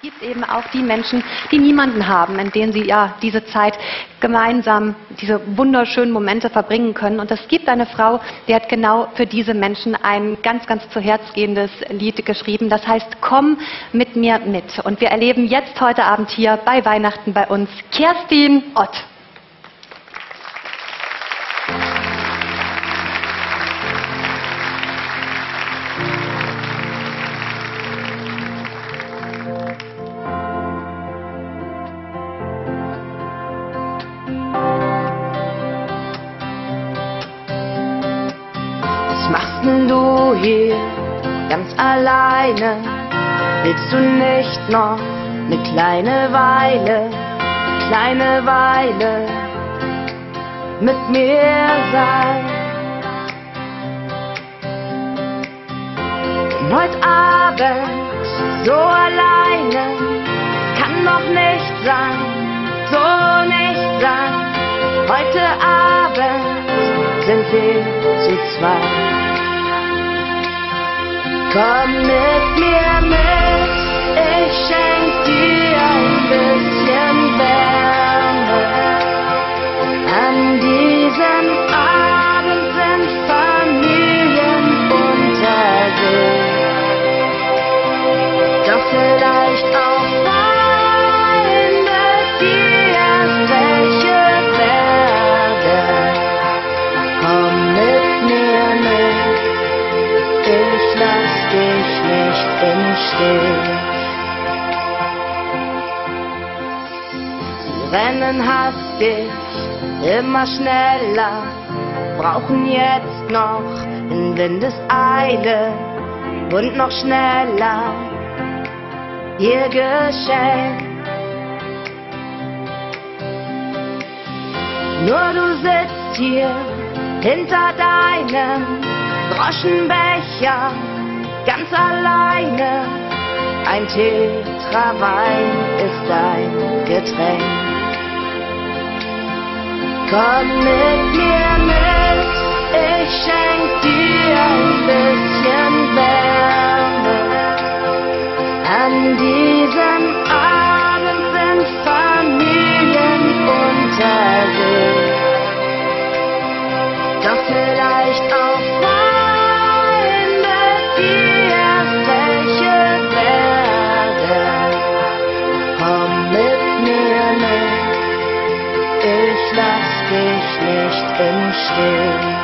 gibt eben auch die Menschen, die niemanden haben, in denen sie ja diese Zeit gemeinsam, diese wunderschönen Momente verbringen können. Und es gibt eine Frau, die hat genau für diese Menschen ein ganz, ganz zu Herz gehendes Lied geschrieben. Das heißt, komm mit mir mit. Und wir erleben jetzt heute Abend hier bei Weihnachten bei uns Kerstin Ott. Was machst denn du hier ganz alleine? Willst du nicht noch eine kleine Weile mit mir sein? Denn heute Abend so alleine kann doch nicht sein, so nicht sein. Heute Abend sind wir zu zweit. Komm mit mir mit, ich schenk dir ein bisschen Wärme. An diesem Abend sind Familien unter sich, doch vielleicht auch Freunde, die erst welche werden. Komm mit mir mit, ich lass dich nicht im Stich. Sie rennen hastig, immer schneller, brauchen jetzt noch in Windeseile und noch schneller ihr Geschenk. Nur du sitzt hier hinter deinem Groschenbecher ganz alleine. Ein Tetra Wein ist dein Getränk. Komm mit mir mit, ich schenk dir ein bisschen Wärme. An diesem Abend sind Familien unter sich, doch vielleicht auch Freunde, die erst welche werden. Komm mit mir mit, ich lass dich nicht im Stich.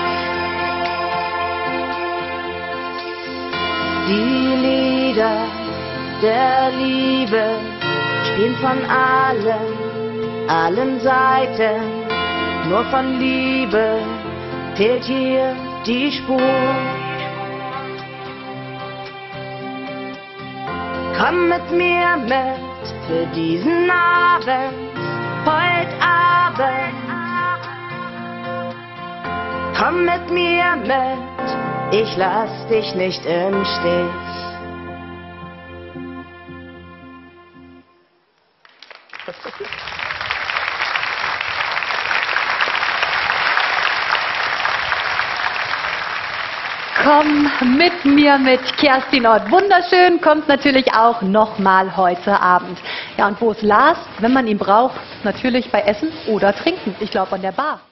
Die Lieder der Liebe spielen von allen Seiten, nur von Liebe fehlt hier die Spur. Komm mit mir mit für diesen Abend, heute Abend. Komm mit mir mit, ich lass dich nicht im Stich. Komm mit mir mit, Kerstin Ott. Wunderschön, kommt natürlich auch nochmal heute Abend. Ja, und wo ist Lars, wenn man ihn braucht? Natürlich bei Essen oder Trinken. Ich glaube an der Bar.